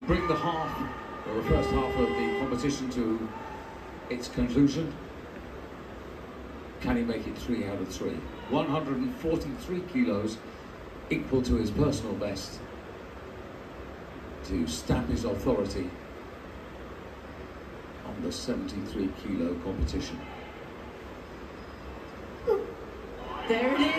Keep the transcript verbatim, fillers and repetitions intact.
bring the half, or the first half of the competition to its conclusion? Can he make it three out of three? one hundred forty-three kilos, equal to his personal best, to stamp his authority on the seventy-three kilo competition. There it is.